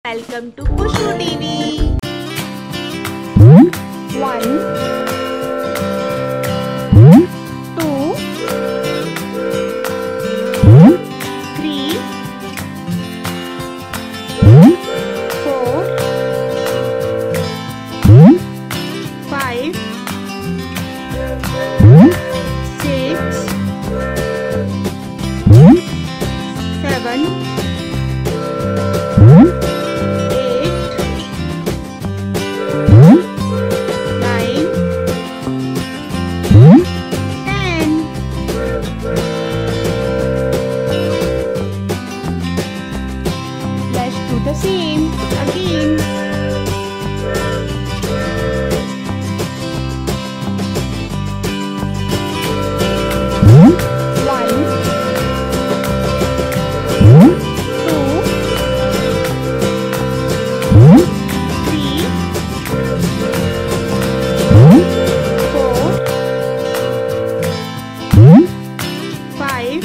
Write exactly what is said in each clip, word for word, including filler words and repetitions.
Welcome to Kushu T V. One, two, Three, four, five, six, seven, eight, nine, ten. let's do the same again. One, two, Three, four, five,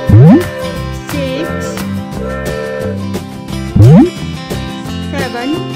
six, seven,